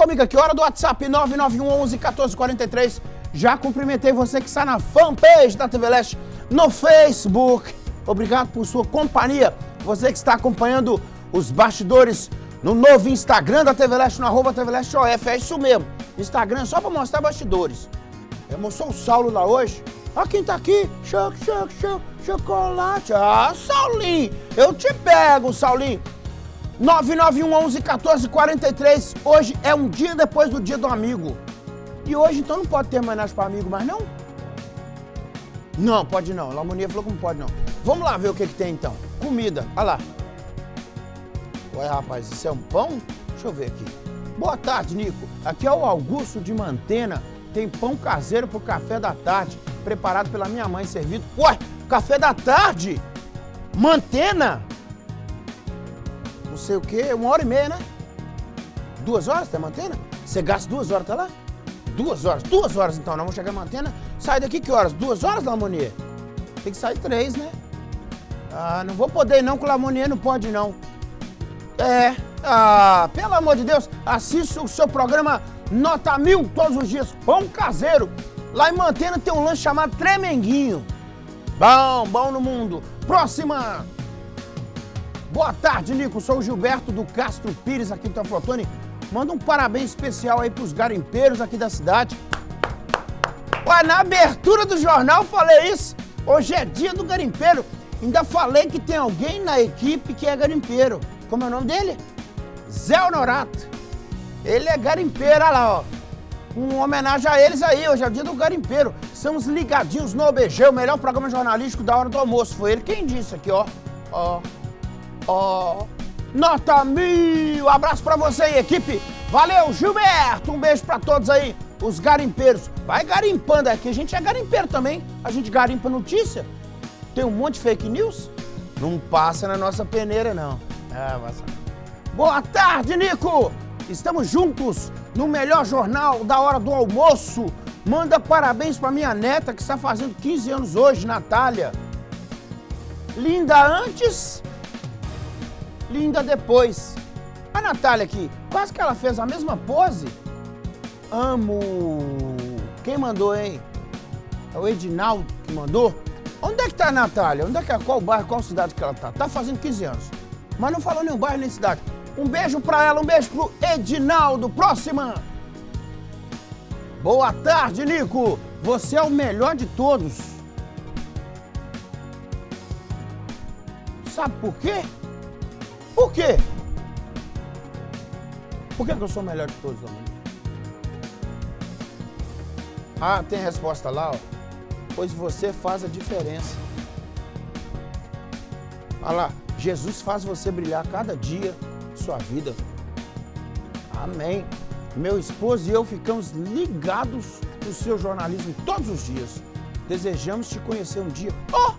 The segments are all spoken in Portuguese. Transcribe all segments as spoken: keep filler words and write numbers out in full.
comigo aqui, hora do WhatsApp nove nove um onze quatorze quarenta e três. Já cumprimentei você que está na fanpage da T V Leste no Facebook. Obrigado por sua companhia. Você que está acompanhando os bastidores no novo Instagram da T V Leste, no arroba T V Leste O F. É isso mesmo. Instagram só para mostrar bastidores. Eu sou o Saulo lá hoje. Ó quem tá aqui. Choc, choc, choc, chocolate. Ah, Saulinho. Eu te pego, Saulinho. nove nove um onze quatorze quarenta e três. Hoje é um dia depois do dia do amigo. E hoje então não pode ter homenagem para amigo mais não? Não, pode não. Lamonia falou que não pode não. Vamos lá ver o que que tem então. Comida, olha lá. Ué, rapaz, isso é um pão? Deixa eu ver aqui. Boa tarde, Nico. Aqui é o Augusto de Mantena. Tem pão caseiro pro café da tarde, preparado pela minha mãe, servido. Ué, café da tarde? Mantena? Não sei o quê, uma hora e meia, né? Duas horas até Mantena? Você gasta duas horas até lá? Duas horas, duas horas então, nós vamos chegar em Mantena. Sai daqui que horas? Duas horas, Lamonier? Tem que sair três, né? Ah, não vou poder não, com o Lamonier não pode não. É, ah, pelo amor de Deus, assista o seu programa Nota Mil todos os dias, pão caseiro. Lá em Mantena tem um lanche chamado Tremenguinho. Bom, bom no mundo. Próxima. Boa tarde, Nico. Sou o Gilberto do Castro Pires, aqui do Teoflotone. Manda um parabéns especial aí pros garimpeiros aqui da cidade. Ué, na abertura do jornal eu falei isso. Hoje é dia do garimpeiro. Ainda falei que tem alguém na equipe que é garimpeiro. Como é o nome dele? Zé Honorato. Ele é garimpeiro, olha lá, ó. Uma homenagem a eles aí, hoje é o dia do garimpeiro. Estamos ligadinhos no O B G, o melhor programa jornalístico da hora do almoço. Foi ele quem disse aqui, ó. Ó, ó. Nota Mil! Abraço pra você aí, equipe. Valeu, Gilberto. Um beijo pra todos aí, os garimpeiros. Vai garimpando aqui, a gente é garimpeiro também. A gente garimpa notícia. Tem um monte de fake news. Não passa na nossa peneira, não. Ah, passa. Boa tarde, Nico. Estamos juntos no melhor jornal da hora do almoço. Manda parabéns pra minha neta que está fazendo quinze anos hoje, Natália. Linda antes, linda depois. A Natália aqui, quase que ela fez a mesma pose. Amo. Quem mandou, hein? É o Edinaldo que mandou. Onde é que tá a Natália? Onde é que é? Qual bairro, qual cidade que ela tá? Tá fazendo quinze anos. Mas não falou nenhum bairro nem cidade. Um beijo pra ela, um beijo pro Edinaldo. Próxima. Boa tarde, Nico. Você é o melhor de todos. Sabe por quê? Por quê? Por que que eu sou o melhor de todos, amor? Ah, tem resposta lá, ó. Pois você faz a diferença. Olha lá. Jesus faz você brilhar cada dia de sua vida. Amém. Meu esposo e eu ficamos ligados no seu jornalismo todos os dias. Desejamos te conhecer um dia. Oh!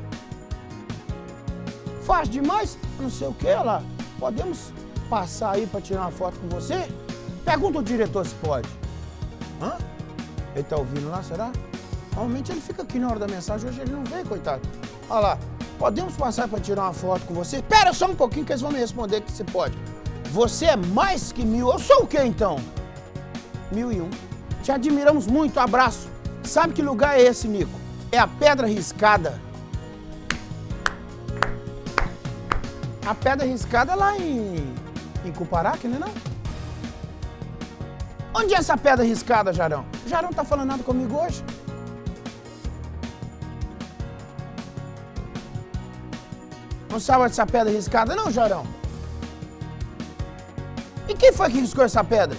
Faz demais? Não sei o que, olha lá. Podemos passar aí para tirar uma foto com você? Pergunta o diretor se pode. Hã? Ele tá ouvindo lá, será? Normalmente ele fica aqui na hora da mensagem, hoje ele não veio, coitado. Olha lá. Podemos passar para tirar uma foto com você? Espera só um pouquinho que eles vão me responder que você pode. Você é mais que mil. Eu sou o quê, então? Mil e um. Te admiramos muito. Abraço. Sabe que lugar é esse, Nico? É a Pedra Riscada. A Pedra Riscada é lá em, em Cuparaca, né, não? Onde é essa Pedra Riscada, Jarão? O Jarão tá falando nada comigo hoje? Não sabe essa pedra riscada não, Jarão? E quem foi que riscou essa pedra?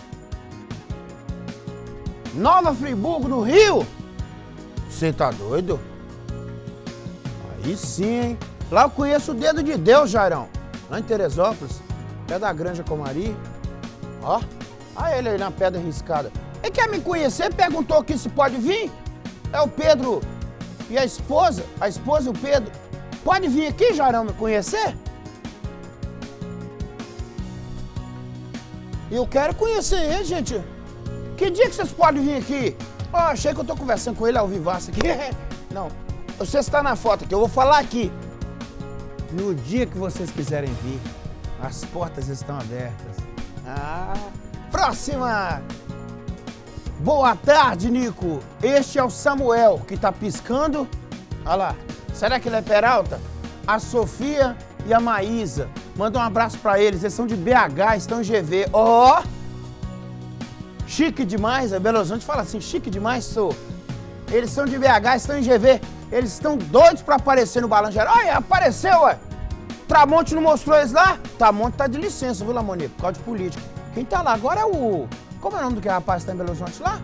Nova Friburgo, no Rio? Você tá doido? Aí sim, hein? Lá eu conheço o dedo de Deus, Jarão. Lá em Teresópolis, pé da Granja Comari. Ó, olha ele aí na pedra riscada. Ele quer me conhecer? Perguntou aqui se pode vir? É o Pedro e a esposa, a esposa e o Pedro. Pode vir aqui, Jarão, me conhecer? Eu quero conhecer ele, gente. Que dia que vocês podem vir aqui? Ó, oh, achei que eu tô conversando com ele ao vivaço aqui. Não, você está na foto aqui, eu vou falar aqui. No dia que vocês quiserem vir, as portas estão abertas. Ah, Próxima. Boa tarde, Nico. Este é o Samuel, que tá piscando. Olha lá. Será que ele é Peralta? A Sofia e a Maísa. Manda um abraço pra eles. Eles são de B H, estão em G V. Ó! Oh! Chique demais. A Belo Horizonte fala assim, chique demais, sou. Eles são de B H, estão em G V. Eles estão doidos pra aparecer no Balanço Geral. Olha, apareceu, ué. Tramonte não mostrou eles lá? Tramonte tá de licença, viu, Lamoni? Por causa de política. Quem tá lá agora é o... Como é o nome do que rapaz que tá em Belo Horizonte lá?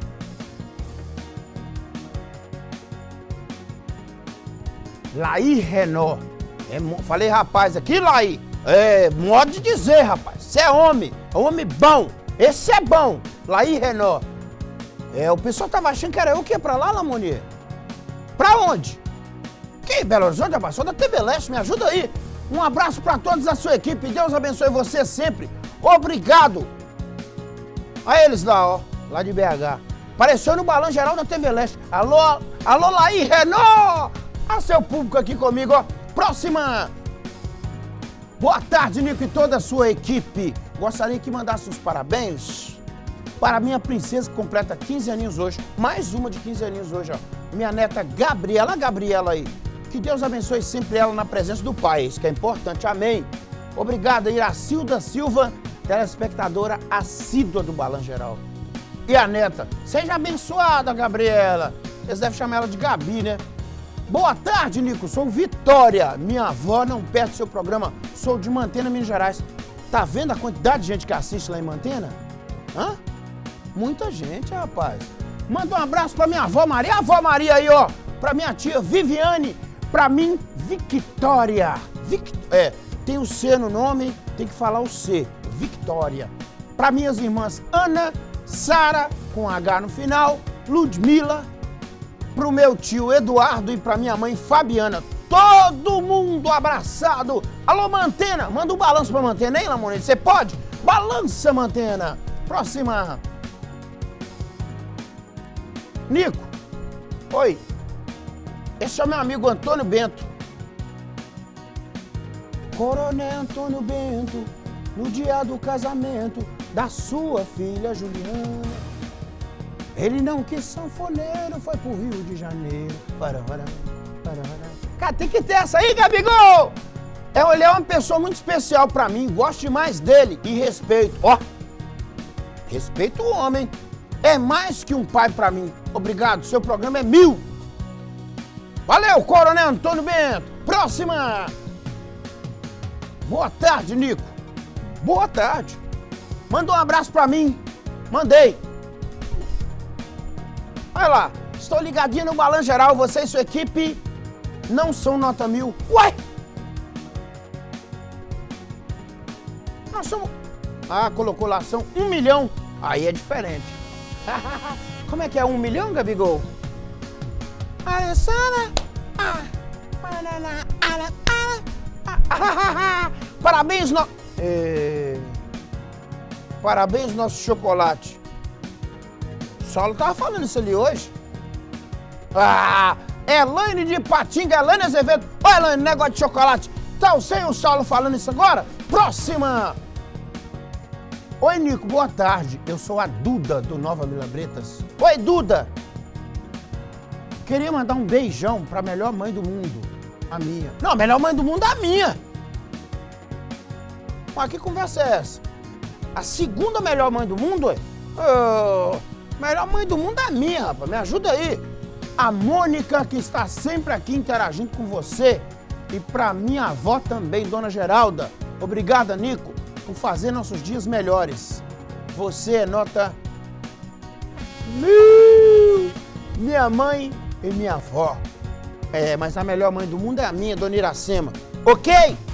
Laí Renó. É, falei rapaz aqui, Laí. É, modo de dizer, rapaz. Você é homem. É homem bom. Esse é bom. Laí Renó. É, o pessoal tava achando que era eu que ia pra lá, Lamoni. Pra onde? Que Belo Horizonte, rapaz? Sou da T V Leste, me ajuda aí. Um abraço pra todos da sua equipe. Deus abençoe você sempre. Obrigado. Olha eles lá, ó. Lá de B H. Apareceu no Balanço Geral da T V Leste. Alô, alô, Laí Renó. A seu público aqui comigo, ó. Próxima. Boa tarde, Nico e toda a sua equipe. Gostaria que mandasse os parabéns para a minha princesa que completa quinze aninhos hoje. Mais uma de quinze aninhos hoje, ó. Minha neta Gabriela. Gabriela aí. Que Deus abençoe sempre ela na presença do Pai. Isso que é importante. Amém. Obrigado, Iracilda Silva, telespectadora assídua do Balanço Geral. E a neta. Seja abençoada, Gabriela. Eles devem chamar ela de Gabi, né? Boa tarde, Nico. Sou Vitória. Minha avó não perde seu programa. Sou de Mantena, Minas Gerais. Tá vendo a quantidade de gente que assiste lá em Mantena? Hã? Muita gente, rapaz. Manda um abraço pra minha avó Maria. A avó Maria aí, ó. Pra minha tia Viviane. Pra mim, Victória. Vic... É, tem o C no nome, tem que falar o C. Victória. Pra minhas irmãs Ana, Sara, com H no final, Ludmila, pro meu tio Eduardo e pra minha mãe Fabiana. Todo mundo abraçado. Alô, Mantena. Manda um balanço pra Mantena, hein, Lamonete? Você pode? Balança, Mantena. Próxima. Nico. Oi. Esse é o meu amigo Antônio Bento. Coronel Antônio Bento, no dia do casamento da sua filha Juliana. Ele não quis sanfoneiro, foi pro Rio de Janeiro. Parará, parará. Cara, tem que ter essa aí, Gabigol! É, ele é uma pessoa muito especial pra mim, gosto demais dele e respeito. Ó, respeito o homem. É mais que um pai pra mim. Obrigado, seu programa é mil. Valeu, Coronel Antônio Bento. Próxima. Boa tarde, Nico. Boa tarde. Manda um abraço pra mim. Mandei. Olha lá. Estou ligadinho no Balanço Geral. Você e sua equipe não são nota mil. Uai! Nós somos... Ah, colocou lá, são um milhão. Aí é diferente. Como é que é um milhão, Gabigol? Parabéns, no... É... Parabéns, nosso chocolate. O Saulo tava falando isso ali hoje. Ah, Elaine de Patinga, Elaine Azevedo. Ô, Elaine, negócio de chocolate. Tá sem o Saulo falando isso agora? Próxima. Oi, Nico, boa tarde. Eu sou a Duda, do Nova Milabretas. Oi, Duda. Queria mandar um beijão pra melhor mãe do mundo. A minha. Não, a melhor mãe do mundo é a minha. Mas que conversa é essa? A segunda melhor mãe do mundo, é? Oh, melhor mãe do mundo é a minha, rapaz. Me ajuda aí. A Mônica, que está sempre aqui interagindo com você. E pra minha avó também, Dona Geralda. Obrigada, Nico, por fazer nossos dias melhores. Você é nota mil. Minha mãe e minha avó. É, mas a melhor mãe do mundo é a minha, Dona Iracema. Ok?